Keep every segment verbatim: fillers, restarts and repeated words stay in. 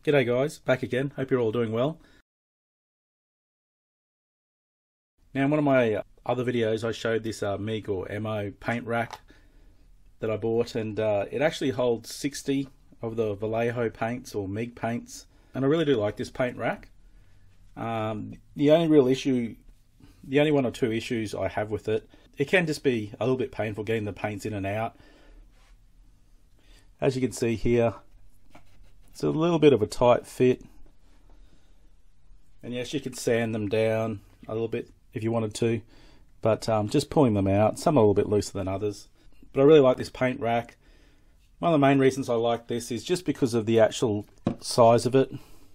G'day guys, back again. Hope you're all doing well. Now in one of my other videos I showed this uh, M I G or M O paint rack that I bought, and uh, it actually holds sixty of the Vallejo paints or M I G paints, and I really do like this paint rack. Um, the only real issue, the only one or two issues I have with it, it can just be a little bit painful getting the paints in and out. As you can see here, it's a little bit of a tight fit, and yes, you could sand them down a little bit if you wanted to, but um, just pulling them out, some are a little bit looser than others. But I really like this paint rack. One of the main reasons I like this is just because of the actual size of it.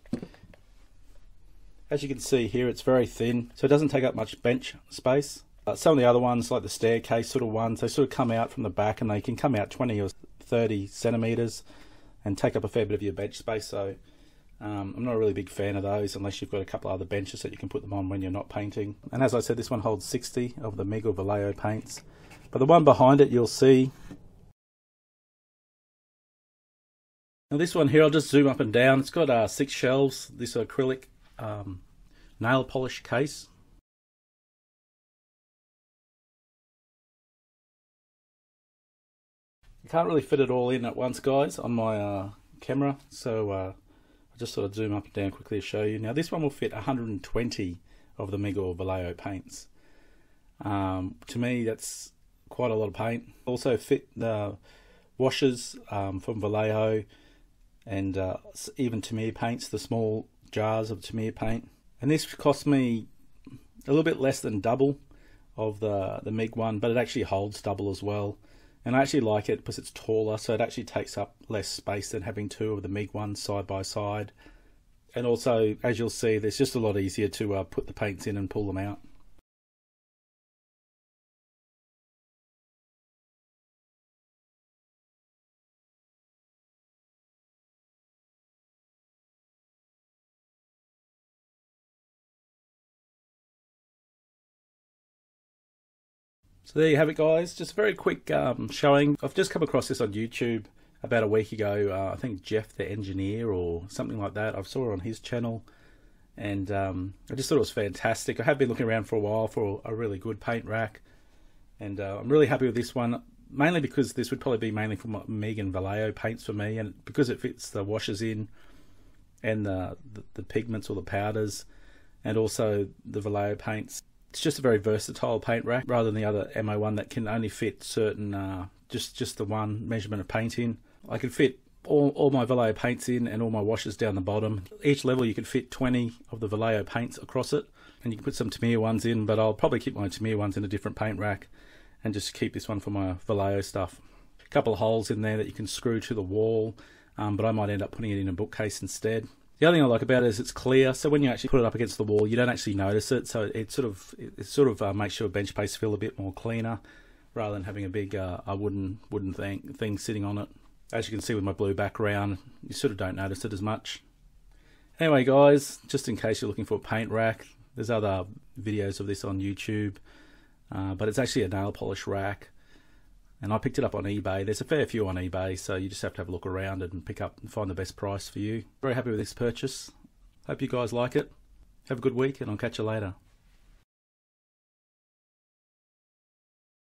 As you can see here, it's very thin, so it doesn't take up much bench space. Uh, some of the other ones, like the staircase sort of ones, they sort of come out from the back, and they can come out twenty or thirty centimeters and take up a fair bit of your bench space. So um, I'm not a really big fan of those unless you've got a couple of other benches that you can put them on when you're not painting. And as I said, this one holds sixty of the M I G or Vallejo paints. But the one behind it, you'll see. Now this one here, I'll just zoom up and down. It's got uh, six shelves. This acrylic um, nail polish case. You can't really fit it all in at once, guys, on my uh, camera, so uh, I'll just sort of zoom up and down quickly to show you. Now this one will fit one hundred twenty of the M I G or Vallejo paints. Um, to me, that's quite a lot of paint. Also fit the washers um, from Vallejo, and uh, even Tamiya paints, the small jars of Tamiya paint. And this cost me a little bit less than double of the, the M I G one, but it actually holds double as well. And I actually like it because it's taller, so it actually takes up less space than having two of the M I G ones side by side. And also, as you'll see, it's just a lot easier to uh, put the paints in and pull them out. So there you have it, guys. Just a very quick um, showing. I've just come across this on YouTube about a week ago. Uh, I think Jeff the Engineer or something like that. I saw it on his channel, and um, I just thought it was fantastic. I have been looking around for a while for a really good paint rack, and uh, I'm really happy with this one, mainly because this would probably be mainly for M I G and Vallejo paints for me, and because it fits the washers in and the, the, the pigments or the powders, and also the Vallejo paints. It's just a very versatile paint rack rather than the other M O one that can only fit certain, uh, just, just the one measurement of paint in. I can fit all, all my Vallejo paints in and all my washers down the bottom. Each level you can fit twenty of the Vallejo paints across it, and you can put some Tamiya ones in, but I'll probably keep my Tamiya ones in a different paint rack and just keep this one for my Vallejo stuff. A couple of holes in there that you can screw to the wall, um, but I might end up putting it in a bookcase instead. The other thing I like about it is it's clear, so when you actually put it up against the wall, you don't actually notice it. So it sort of it sort of uh, makes your bench space feel a bit more cleaner, rather than having a big uh, a wooden wooden thing thing sitting on it. As you can see with my blue background, you sort of don't notice it as much. Anyway, guys, just in case you're looking for a paint rack, there's other videos of this on YouTube, uh, but it's actually a nail polish rack. And I picked it up on eBay. There's a fair few on eBay, so you just have to have a look around and pick up and find the best price for you. Very happy with this purchase. Hope you guys like it. Have a good week, and I'll catch you later.